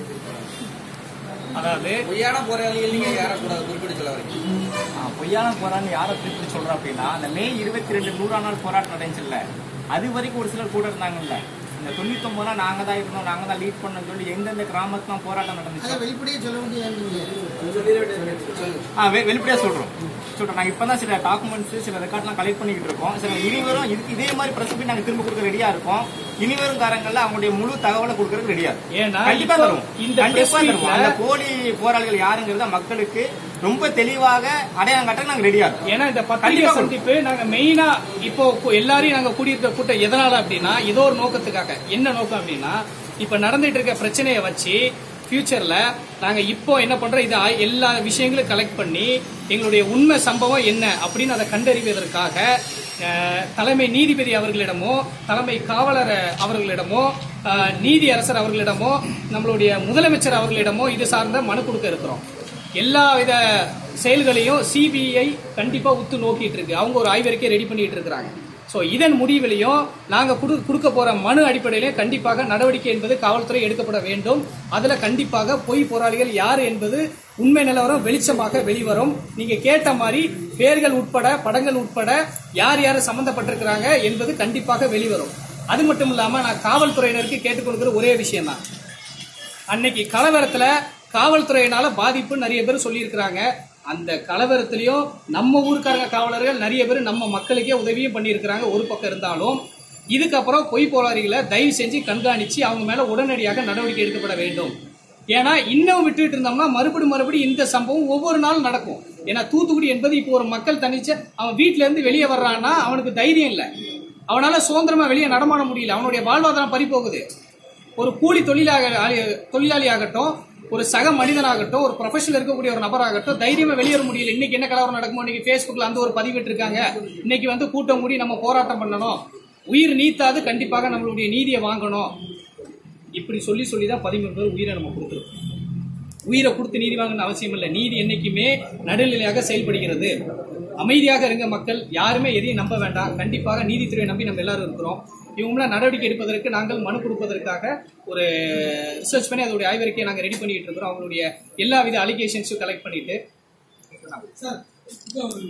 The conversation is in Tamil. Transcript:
அதாவது பொய்யான போராளிகள் நீங்க யாரை கூட குறிப்பிட்டு சொல்ல வரீங்க? பொய்யான போராளி யாரை குறிப்பிட்டு சொல்றோம் அப்படின்னா, அந்த மே 22 100ஆம் நாள் போராட்டம் நடந்துச்சுல்ல, அது வரைக்கும் ஒரு சிலர் கூட இருந்தாங்கல்ல. இந்த 99 நாங்க தான் இருந்தோம், நாங்க தான் லீட் பண்ணோம்னு சொல்லி எந்தெந்த கிராமத்துல போராட்டம் நடந்துச்சு வெளிப்படையே சொல்ல முடியாது. வெளிப்படையா சொல்றோம். நாங்க இப்பதான் சில டாக்குமெண்ட்ஸ் சில ரெக்கார்ட்லாம் கலெக்ட் பண்ணிக்கிட்டு இருக்கோம். சில இனிவரும் இதே மாதிரி பிரஸ் பண்ணி நாங்க திரும்ப கொடுக்க ரெடியா இருக்கோம். இனிவரும் காரங்கள்ல அவங்களுடைய முழு தகவலை கொடுக்கறதுக்கு ரெடியா இருக்கும். கண்டிப்பா தருவோம். கண்டிப்பா தருவோம். அந்த போலி போராளிகள் யாருங்கிறத மக்களுக்கு ரொம்ப தெளிவாக அடையாளம் காட்ட நாங்க ரெடியா இருக்கோம். ஏன்னா இந்த பத்திரிகை சந்திப்பு நாங்க மெயினா இப்போ எல்லாரையும் நாங்க கூடியிருக்க கூட்டம் எதனால அப்படின்னா, ஏதோ ஒரு நோக்கத்துக்காக. என்ன நோக்கம் அப்படின்னா, இப்ப நடந்துட்டு இருக்க பிரச்சனையை வச்சு ஃபியூச்சர்ல நாங்க இப்போ என்ன பண்றோம், இது எல்லா விஷயங்களும் கலெக்ட் பண்ணி எங்களுடைய உண்மை சம்பவம் என்ன அப்படின்னு அதை கண்டறிவதற்காக தலைமை நீதிபதி அவர்களிடமோ, தலைமை காவலர் அவர்களிடமோ, நீதி அரசர் அவர்களிடமோ, நம்மளுடைய முதலமைச்சர் அவர்களிடமோ இது சார்ந்த மனு கொடுக்க இருக்கிறோம். எல்லா வித செயல்களையும் சிபிஐ கண்டிப்பா உத்து நோக்கிட்டு இருக்கு. அவங்க ஒரு ஆய்வறிக்கை ரெடி பண்ணிட்டு இருக்கிறாங்க. சோ இதன் முடிவிலையும் நாங்க கொடுக்க போற மனு அடிப்படையிலே கண்டிப்பாக நடவடிக்கை என்பது காவல்துறை எடுக்கப்பட வேண்டும். அதுல கண்டிப்பாக பொய் போராளிகள் யார் என்பது உண்மை நிலவரம் வெளிச்சமாக வெளிவரும். நீங்க கேட்ட மாதிரி பேர்கள் உட்பட படங்கள் உட்பட யார் யார் சம்பந்தப்பட்டிருக்கிறாங்க என்பது கண்டிப்பாக வெளிவரும். அது மட்டும் இல்லாம நான் காவல்துறையினருக்கு கேட்டுக்கொள்கிற ஒரே விஷயம் தான், அன்னைக்கு கலவரத்துல காவல்துறையினால பாதிப்பு நிறைய பேர் சொல்லி இருக்கிறாங்க. அந்த கலவரத்திலையும் நம்ம ஊருக்காரங்க காவலர்கள் நிறைய பேர் நம்ம மக்களுக்கே உதவியும் பண்ணியிருக்கிறாங்க. ஒரு பக்கம் இருந்தாலும் இதுக்கப்புறம் பொய் போராளிகளை தயவு செஞ்சு கண்காணிச்சு அவங்க மேல உடனடியாக நடவடிக்கை எடுக்கப்பட வேண்டும். ஏன்னா இன்னும் விட்டுட்டு இருந்தோம்னா மறுபடியும் இந்த சம்பவம் ஒவ்வொரு நாளும் நடக்கும். ஏன்னா தூத்துக்குடி என்பது இப்போ ஒரு மக்கள் தனிச்ச அவன் வீட்டுல இருந்து வெளியே வர்றான்னா அவனுக்கு தைரியம் இல்லை, அவனால சுதந்திரமா வெளியே நடமாட முடியல, அவனுடைய வாழ்வாதாரம் பறிபோகுது. ஒரு கூலி தொழிலாளி ஆகட்டும், ஒரு சக மனிதனாகட்டும், ஒரு ப்ரொஃபஷனல் இருக்கக்கூடிய ஒரு நபராகட்டும் தைரியமா வெளியேற முடியல. இன்னைக்கு என்ன கலவரம் நடக்குமோ, இன்னைக்கு பேஸ்புக்ல அந்த ஒரு பதிவிட்டு இருக்காங்க, இன்னைக்கு கூட்டம் கூடி நம்ம போராட்டம் பண்ணணும், உயிர் நீத்தாது கண்டிப்பாக நம்மளுடைய நீதியை வாங்கணும், இப்படி சொல்லிதான் 13 பேர் உயிரை நம்ம கொடுத்துருக்கோம். உயிரை கொடுத்து நீதி வாங்கணும் அவசியம் இல்லை. நீதி என்னைக்குமே நடுநிலையாக செயல்படுகிறது. அமைதியாக இருங்க மக்கள், யாருமே எதையும் நம்ப வேண்டாம். கண்டிப்பாக நீதித்துறையை நம்பி நம்ம எல்லாரும் இருக்கிறோம். இவங்கள நடவடிக்கை எடுப்பதற்கு நாங்கள் மனு கொடுப்பதற்காக ஒரு ரிசர்ச் பண்ணி அதோடைய ஆய்வறிக்கையை நாங்கள் ரெடி பண்ணிட்டு இருக்கிறோம். அவங்களுடைய எல்லா வித அலிகேஷன்ஸும் கலெக்ட் பண்ணிட்டு